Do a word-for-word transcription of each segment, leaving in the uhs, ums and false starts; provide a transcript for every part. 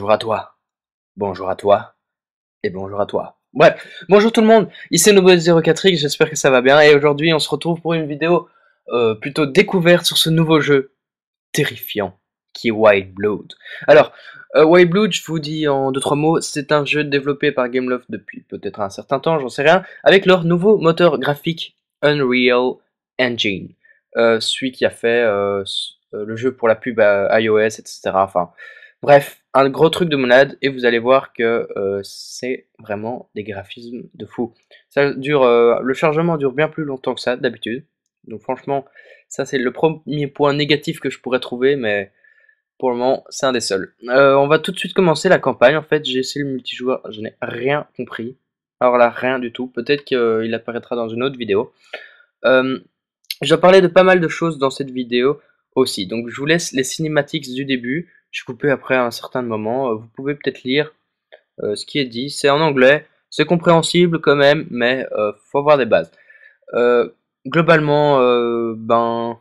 bonjour à toi, bonjour à toi, et bonjour à toi. Bref, bonjour tout le monde, ici Nobo zéro quatre X, j'espère que ça va bien, et aujourd'hui on se retrouve pour une vidéo euh, plutôt découverte sur ce nouveau jeu terrifiant, qui est Wild Blood. Alors, euh, Wild Blood, je vous dis en deux trois mots, c'est un jeu développé par Gameloft depuis peut-être un certain temps, j'en sais rien, avec leur nouveau moteur graphique Unreal Engine. Euh, celui qui a fait euh, le jeu pour la pub à iOS, et cetera. Enfin, bref, un gros truc de monade, et vous allez voir que euh, c'est vraiment des graphismes de fou. Ça dure, euh, le chargement dure bien plus longtemps que ça d'habitude, donc franchement, ça c'est le premier point négatif que je pourrais trouver, mais pour le moment, c'est un des seuls. Euh, on va tout de suite commencer la campagne. En fait, j'ai essayé le multijoueur, je n'ai rien compris. Alors là, rien du tout. Peut-être qu'il apparaîtra dans une autre vidéo. Euh, je dois parler de pas mal de choses dans cette vidéo aussi. Donc je vous laisse les cinématiques du début. Je suis coupé après un certain moment. Vous pouvez peut-être lire euh, ce qui est dit. C'est en anglais. C'est compréhensible quand même, mais euh, faut avoir des bases. Euh, globalement, euh, ben...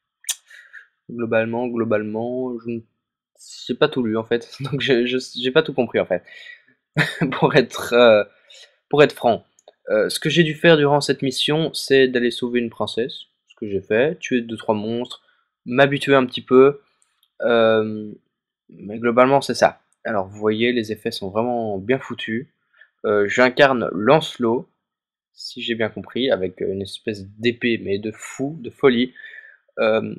Globalement, globalement, je n'ai pas tout lu en fait. Donc je j'ai pas tout compris en fait. pour être euh, pour être franc. Euh, ce que j'ai dû faire durant cette mission, c'est d'aller sauver une princesse, ce que j'ai fait, tuer deux trois monstres, m'habituer un petit peu, euh, mais globalement c'est ça. Alors vous voyez, les effets sont vraiment bien foutus. Euh, J'incarne Lancelot, si j'ai bien compris, avec une espèce d'épée, mais de fou, de folie. Euh,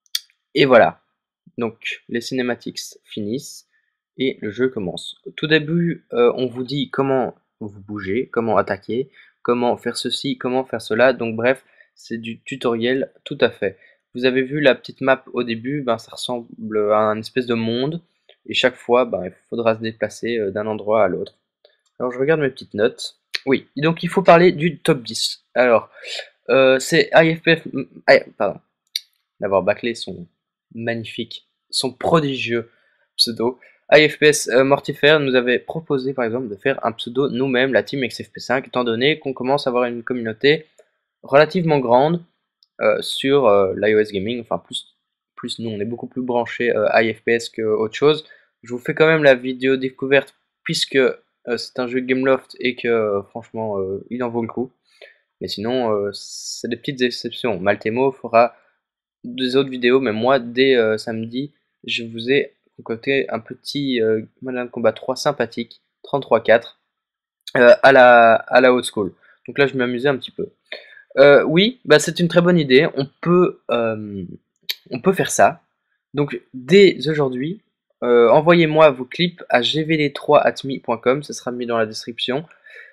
et voilà. Donc les cinématiques finissent et le jeu commence. Au tout début, euh, on vous dit comment vous bouger, comment attaquer, comment faire ceci, comment faire cela. Donc bref, c'est du tutoriel tout à fait. Vous avez vu la petite map au début, ben, ça ressemble à un espèce de monde. Et chaque fois, ben, il faudra se déplacer euh, d'un endroit à l'autre. Alors je regarde mes petites notes. Oui, donc il faut parler du top dix. Alors, euh, c'est I F P F... ah, pardon, d'avoir bâclé son magnifique, son prodigieux pseudo. I F P S euh, Mortifère nous avait proposé par exemple de faire un pseudo nous-mêmes, la team X F P cinq, étant donné qu'on commence à avoir une communauté relativement grande euh, sur euh, l'iOS gaming, enfin plus, plus nous on est beaucoup plus branché euh, I F P S que autre chose. Je vous fais quand même la vidéo découverte puisque euh, c'est un jeu Gameloft et que euh, franchement euh, il en vaut le coup. Mais sinon euh, c'est des petites exceptions. Maltemo fera des autres vidéos, mais moi, dès euh, samedi, je vous ai concocté un petit euh, Modern Combat trois sympathique, trente-trois quatre, euh, à la, à la old school. Donc là, je m'amusais un petit peu. Euh, oui, bah, c'est une très bonne idée. On peut, euh, on peut faire ça. Donc, dès aujourd'hui, euh, envoyez-moi vos clips à g v d trois arobase me point com, ce sera mis dans la description.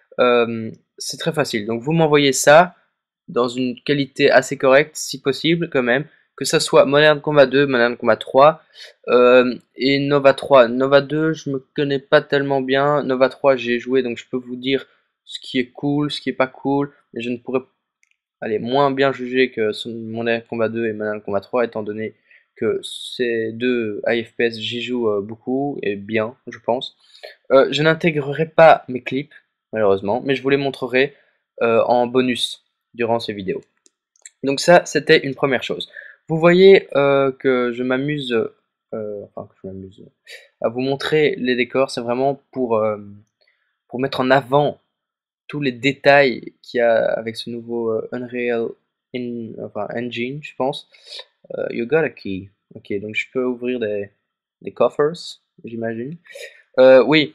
Euh, c'est très facile. Donc, vous m'envoyez ça dans une qualité assez correcte, si possible, quand même. Que ça soit Modern Combat deux, Modern Combat trois euh, et Nova trois. Nova deux, je me connais pas tellement bien. Nova trois, j'ai joué, donc je peux vous dire ce qui est cool, ce qui est pas cool. Mais je ne pourrais aller moins bien juger que Modern Combat deux et Modern Combat trois, étant donné que ces deux I F P S, j'y joue euh, beaucoup et bien, je pense. Euh, je n'intégrerai pas mes clips, malheureusement, mais je vous les montrerai euh, en bonus durant ces vidéos. Donc ça, c'était une première chose. Vous voyez euh, que je m'amuse, euh, enfin que je m'amuse à vous montrer les décors. C'est vraiment pour euh, pour mettre en avant tous les détails qu'il y a avec ce nouveau euh, Unreal in, enfin, Engine, je pense. Euh, you got a key. Ok, donc je peux ouvrir des des coffers, j'imagine. Euh, oui,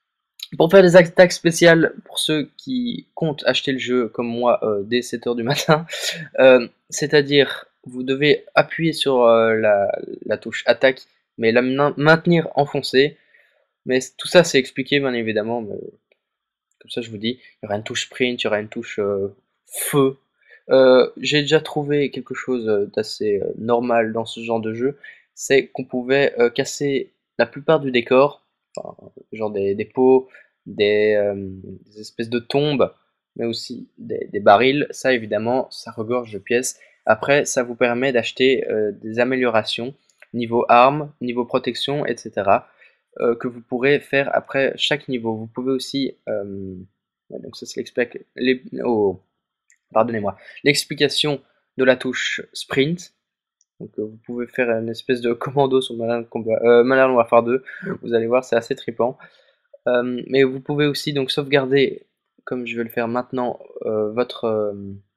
pour faire des attaques spéciales pour ceux qui comptent acheter le jeu comme moi euh, dès sept heures du matin, euh, c'est-à-dire vous devez appuyer sur euh, la, la touche attaque, mais la maintenir enfoncée. Mais tout ça c'est expliqué bien évidemment, mais comme ça je vous dis, il y aura une touche sprint, il y aura une touche euh, feu. Euh, J'ai déjà trouvé quelque chose d'assez euh, normal dans ce genre de jeu, c'est qu'on pouvait euh, casser la plupart du décor, enfin, genre des, des pots, des, euh, des espèces de tombes, mais aussi des, des barils. Ça évidemment, ça regorge de pièces. Après, ça vous permet d'acheter euh, des améliorations niveau armes, niveau protection, et cetera euh, que vous pourrez faire après chaque niveau. Vous pouvez aussi, euh, ouais, donc ça c'est l'explication, oh, pardonnez-moi, l'explication de la touche sprint. Donc euh, vous pouvez faire une espèce de commando sur Modern Combat, euh, Modern Warfare deux. Vous allez voir, c'est assez trippant. Euh, mais vous pouvez aussi donc sauvegarder, comme je vais le faire maintenant, euh, votre euh,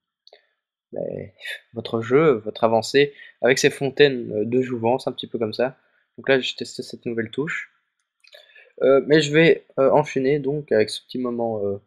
ben, votre jeu, votre avancée, avec ces fontaines euh, de jouvence, un petit peu comme ça. Donc là, j'ai testé cette nouvelle touche. Euh, mais je vais euh, enchaîner donc avec ce petit moment euh,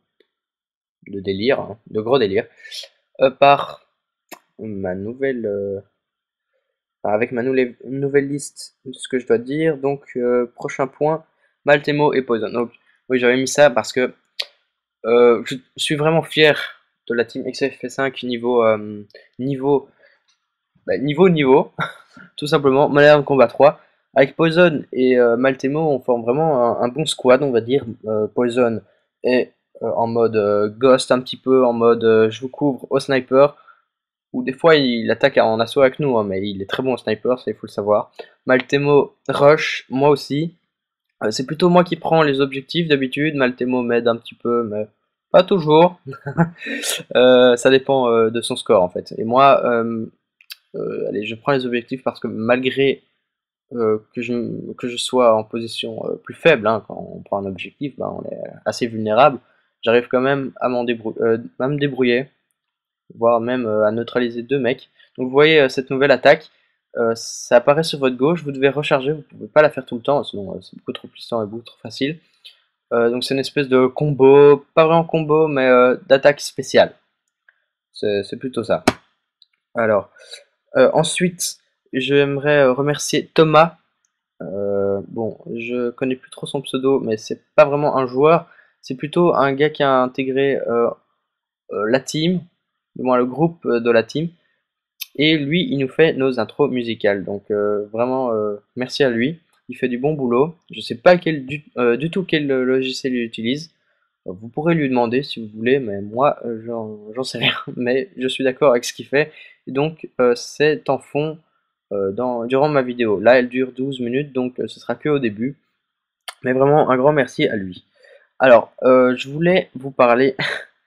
de délire, hein, de gros délire, euh, par ma nouvelle, euh, enfin, avec ma nouvelle, nouvelle liste de ce que je dois dire. Donc euh, prochain point, Maltemo et Poison. Donc oui, j'avais mis ça parce que euh, je suis vraiment fier de la team X F cinq niveau euh, niveau bah, niveau niveau. Tout simplement, Modern Combat trois. Avec Poison et euh, Maltemo, on forme vraiment un, un bon squad, on va dire. Euh, Poison est euh, en mode euh, ghost, un petit peu en mode euh, je vous couvre au sniper, ou des fois il attaque en assaut avec nous, hein, mais il est très bon au sniper, ça il faut le savoir. Maltemo rush, moi aussi. Euh, c'est plutôt moi qui prends les objectifs d'habitude, Maltemo m'aide un petit peu, mais pas toujours. Euh, ça dépend euh, de son score en fait. Et moi, euh, euh, allez, je prends les objectifs parce que malgré euh, que, je, que je sois en position euh, plus faible, hein, quand on prend un objectif, ben, on est assez vulnérable, j'arrive quand même à, m'en débrou euh, à me débrouiller, voire même euh, à neutraliser deux mecs. Donc vous voyez euh, cette nouvelle attaque, euh, ça apparaît sur votre gauche, vous devez recharger, vous pouvez pas la faire tout le temps, sinon euh, c'est beaucoup trop puissant et beaucoup trop facile. Euh, donc c'est une espèce de combo, pas vraiment combo, mais euh, d'attaque spéciale. C'est plutôt ça. Alors, euh, ensuite, j'aimerais euh, remercier Thomas. Euh, bon, je connais plus trop son pseudo, mais c'est pas vraiment un joueur, c'est plutôt un gars qui a intégré euh, euh, la team, du moins le groupe euh, de la team, et lui, il nous fait nos intros musicales. Donc euh, vraiment, euh, merci à lui. Il fait du bon boulot. Je sais pas quel, du, euh, du tout quel logiciel il utilise. Vous pourrez lui demander si vous voulez, mais moi, euh, j'en j'en sais rien. Mais je suis d'accord avec ce qu'il fait. Et donc, euh, c'est en fond euh, dans, durant ma vidéo. Là, elle dure douze minutes, donc euh, ce sera que au début. Mais vraiment, un grand merci à lui. Alors, euh, je voulais vous parler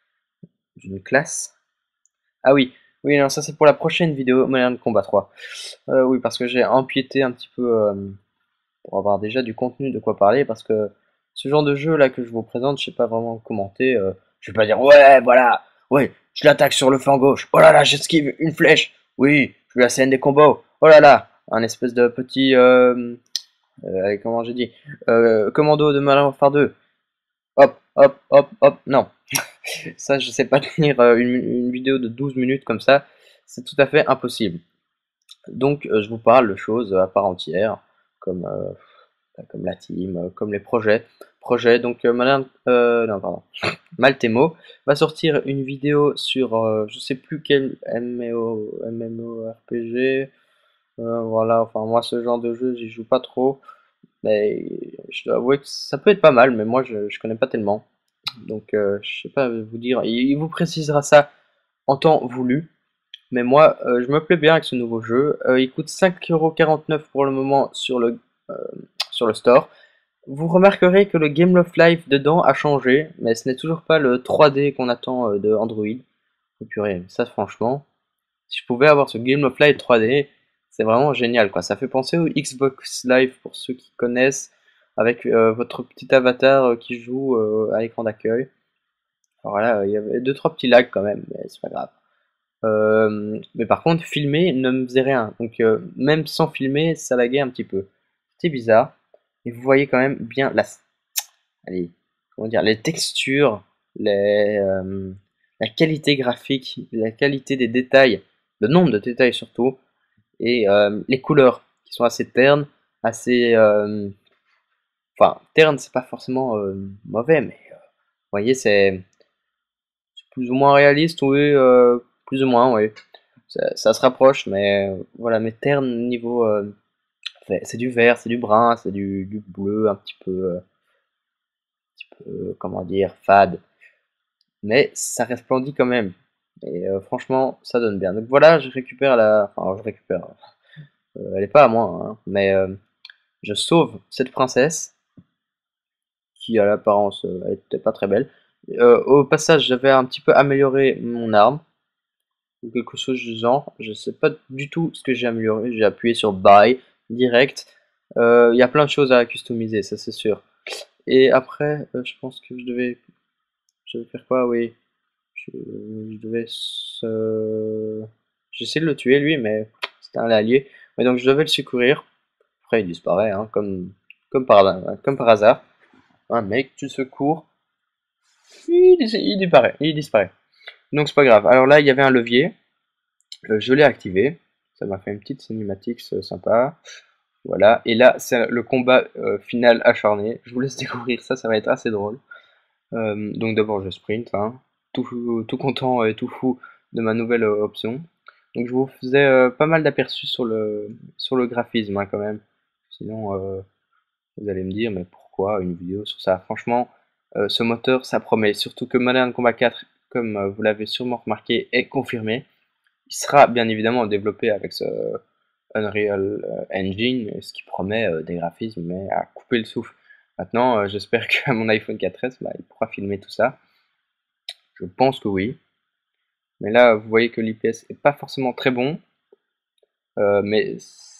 d'une classe. Ah oui, oui, non, ça c'est pour la prochaine vidéo Modern Combat trois. Euh, oui, parce que j'ai empiété un petit peu euh, pour avoir déjà du contenu de quoi parler, parce que ce genre de jeu là que je vous présente, je sais pas vraiment commenter. Euh, je vais pas dire ouais, voilà, ouais, je l'attaque sur le flanc gauche. Oh là là, j'esquive une flèche. Oui, je lui assène des combos. Oh là là, un espèce de petit, euh, euh, comment j'ai dit, euh, commando de Modern Warfare deux. Hop, hop, hop, hop. Non, ça je sais pas tenir euh, une, une vidéo de douze minutes comme ça. C'est tout à fait impossible. Donc euh, je vous parle de choses à part entière, comme, euh, comme la team, euh, comme les projets. Projets, donc euh, Malin, euh, non, pardon, Maltemo va sortir une vidéo sur euh, je sais plus quel M M O, MMORPG. Euh, voilà, enfin moi ce genre de jeu j'y joue pas trop. Mais je dois avouer que ça peut être pas mal, mais moi je, je connais pas tellement. Donc euh, je sais pas vous dire, il, il vous précisera ça en temps voulu. Mais moi, euh, je me plais bien avec ce nouveau jeu. Euh, il coûte cinq euros quarante-neuf pour le moment sur le, euh, sur le store. Vous remarquerez que le Game of Life dedans a changé, mais ce n'est toujours pas le trois D qu'on attend euh, de Android. Oh, purée, ça franchement, si je pouvais avoir ce Game of Life trois D, c'est vraiment génial quoi. Ça fait penser au Xbox Live pour ceux qui connaissent, avec euh, votre petit avatar euh, qui joue euh, à l'écran d'accueil. Alors là, il y avait deux trois petits lags quand même, mais c'est pas grave. Euh, mais par contre, filmer ne me faisait rien. Donc euh, même sans filmer, ça laguait un petit peu. C'était bizarre. Et vous voyez quand même bien la, allez, comment dire, les textures, les, euh, la qualité graphique, la qualité des détails, le nombre de détails surtout, et euh, les couleurs qui sont assez ternes, assez, euh, enfin ternes, c'est pas forcément euh, mauvais, mais euh, vous voyez, c'est plus ou moins réaliste, oui, euh, plus ou moins, oui. Ça, ça se rapproche, mais euh, voilà, mes ternes niveau, euh, c'est c'est du vert, c'est du brun, c'est du, du bleu, un petit peu, euh, petit peu, euh, comment dire, fade, mais ça resplendit quand même. Et euh, franchement, ça donne bien. Donc voilà, je récupère la, enfin, je récupère. Euh, elle est pas à moi, hein, mais euh, je sauve cette princesse qui, à l'apparence, euh, était pas très belle. Euh, au passage, j'avais un petit peu amélioré mon arme. ou quelque chose du genre. Je sais pas du tout ce que j'ai amélioré. J'ai appuyé sur Buy direct. Euh, Il y a plein de choses à customiser, ça c'est sûr. Et après, euh, je pense que je devais, je devais faire quoi? Oui, je, je devais se... J'essaie de le tuer lui, mais c'était un allié. Mais donc je devais le secourir. Après il disparaît, hein, comme, comme par, comme par hasard. Un mec, tu secours, il, il disparaît, il disparaît. Donc c'est pas grave. Alors là, il y avait un levier. Euh, je l'ai activé. Ça m'a fait une petite cinématique euh, sympa. Voilà. Et là, c'est le combat euh, final acharné. Je vous laisse découvrir ça, ça va être assez drôle. Euh, donc d'abord, je sprint, hein, tout, tout content et tout fou de ma nouvelle euh, option. Donc je vous faisais euh, pas mal d'aperçus sur le, sur le graphisme hein, quand même. Sinon, euh, vous allez me dire, mais pourquoi une vidéo sur ça? Franchement, euh, ce moteur, ça promet. Surtout que Modern Combat quatre, comme euh, vous l'avez sûrement remarqué, est confirmé. Il sera bien évidemment développé avec ce Unreal euh, Engine, ce qui promet euh, des graphismes, mais à couper le souffle. Maintenant, euh, j'espère que mon iPhone quatre S, bah, il pourra filmer tout ça. Je pense que oui. Mais là, vous voyez que l'I P S est pas forcément très bon. Euh, mais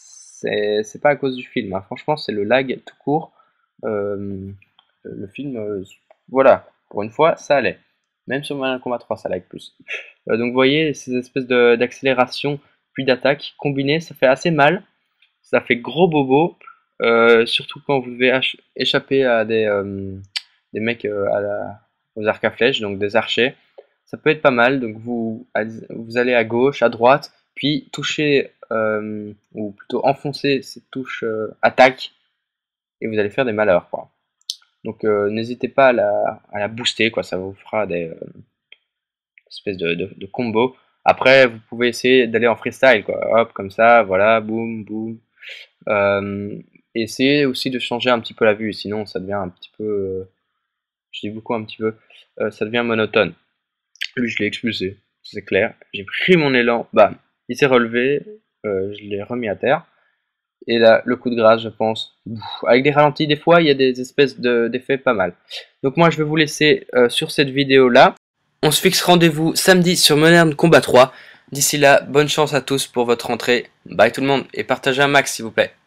c'est pas à cause du film. Hein. Franchement, c'est le lag tout court. Euh, le film, euh, voilà, pour une fois, ça allait. Même sur Mortal Kombat trois, ça lag plus. Euh, donc vous voyez, ces espèces d'accélération puis d'attaque combinées, ça fait assez mal. Ça fait gros bobo. Euh, surtout quand vous devez échapper à des, euh, des mecs euh, à la, aux arcs à flèches, donc des archers. Ça peut être pas mal. Donc vous, vous allez à gauche, à droite, puis toucher, euh, ou plutôt enfoncer cette touche euh, attaque, et vous allez faire des malheurs, quoi. Donc euh, n'hésitez pas à la, à la booster, quoi. Ça vous fera des euh, espèces de, de, de combos. Après, vous pouvez essayer d'aller en freestyle, quoi. Hop, comme ça, voilà, boum, boum. Euh, essayez aussi de changer un petit peu la vue, sinon ça devient un petit peu, euh, je dis beaucoup un petit peu, euh, ça devient monotone. Lui, je l'ai expulsé, c'est clair. J'ai pris mon élan, bam, il s'est relevé, euh, je l'ai remis à terre. Et là, le coup de grâce, je pense, avec des ralentis, des fois, il y a des espèces d'effets pas mal. Donc moi, je vais vous laisser euh, sur cette vidéo-là. On se fixe rendez-vous samedi sur Modern Combat trois. D'ici là, bonne chance à tous pour votre rentrée. Bye tout le monde et partagez un max s'il vous plaît.